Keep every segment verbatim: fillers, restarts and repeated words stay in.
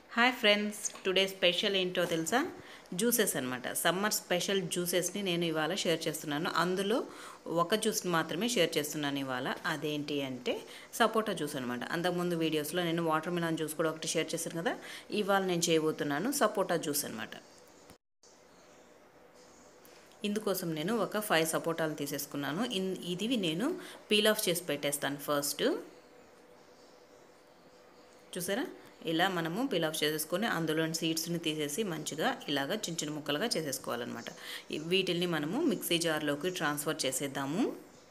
Hi friends, today special ఏంటో తెలుసా? Juices అనమాట. సమ్మర్ స్పెషల్ జ్యూసెస్ని నేను ఇవాళ షేర్ చేస్తున్నాను. అందులో ఒక జ్యూస్ని మాత్రమే షేర్ చేస్తున్నాను ఇవాళ. అదేంటి అంటే సపోటా జ్యూస్ అనమాట. అంతకుముందు వీడియోస్లో నేను వాటర్ మిలన్ జ్యూస్ కూడా ఒకటి షేర్ చేశాను కదా. ఇవాళ నేను చేయబోతున్నాను సపోటా జ్యూస్ అనమాట. ఇందుకోసం నేను ఒక ఫైవ్ సపోటాలు తీసేసుకున్నాను. ఇన్ ఇది నేను పీల్ ఆఫ్ చేసి పెట్టేస్తాను ఫస్ట్. చూసారా, ఇలా మనము పీల్ ఆఫ్ చేసేసుకొని అందులోని సీడ్స్ని తీసేసి మంచిగా ఇలాగ చిన్న చిన్న ముక్కలుగా చేసేసుకోవాలన్నమాట. వీటిల్ని మనము మిక్సీ జార్లోకి ట్రాన్స్ఫర్ చేసేద్దాము.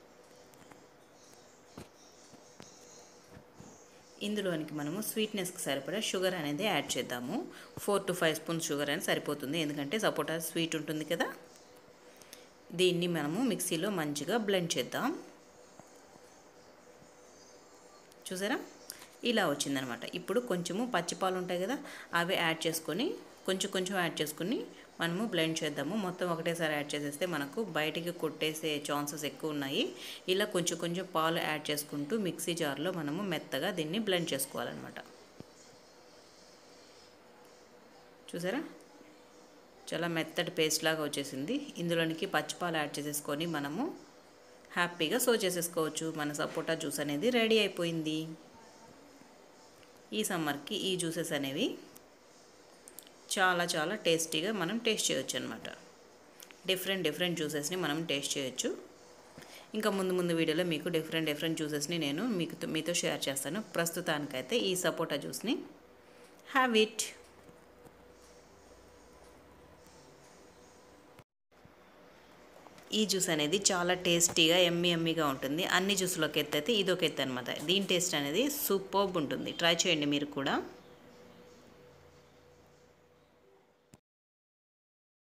ఇందులోనికి మనము స్వీట్నెస్కి సరిపడా షుగర్ అనేది యాడ్ చేద్దాము. Four to five spoons sugar అనేది సరిపోతుంది, ఎందుకంటే సపోటా స్వీట్ ఉంటుంది కదా. దీన్ని మనము మిక్సీలో మంచిగా బ్లెండ్ చేద్దాం. చూసారా, ఇలా వచ్చిందనమాట. ఇప్పుడు కొంచెము పచ్చిపాలు ఉంటాయి కదా, అవి యాడ్ చేసుకొని కొంచెం కొంచెం యాడ్ చేసుకుని మనము బ్లెండ్ చేద్దాము. మొత్తం ఒకటేసారి యాడ్ చేసేస్తే మనకు బయటికి కొట్టేసే ఛాన్సెస్ ఎక్కువ ఉన్నాయి. ఇలా కొంచెం కొంచెం పాలు యాడ్ చేసుకుంటూ మిక్సీ జార్లో మనము మెత్తగా దీన్ని బ్లెండ్ చేసుకోవాలన్నమాట. చూసారా, చాలా మెత్తటి పేస్ట్ లాగా వచ్చేసింది. ఇందులోనికి పచ్చిపాలు యాడ్ చేసేసుకొని మనము హ్యాపీగా సర్వ్ చేసేసుకోవచ్చు. మన సపోటా జ్యూస్ అనేది రెడీ అయిపోయింది. ఈ సమ్మర్కి ఈ జ్యూసెస్ అనేవి చాలా చాలా టేస్టీగా మనం టేస్ట్ చేయొచ్చు అనమాట. డిఫరెంట్ డిఫరెంట్ జ్యూసెస్ని మనం టేస్ట్ చేయొచ్చు. ఇంకా ముందు ముందు వీడియోలో మీకు డిఫరెంట్ డిఫరెంట్ జ్యూసెస్ని నేను మీకు మీతో షేర్ చేస్తాను. ప్రస్తుతానికైతే ఈ సపోటా జ్యూస్ని హ్యావ్ ఇట్. ఈ జ్యూస్ అనేది చాలా టేస్టీగా ఎమ్మి ఎమ్మిగా ఉంటుంది. అన్ని జ్యూస్లోకి ఎత్తైతే ఇదొక ఎత్తు అనమాట. దీని టేస్ట్ అనేది సూపర్బ్ ఉంటుంది. ట్రై చేయండి మీరు కూడా.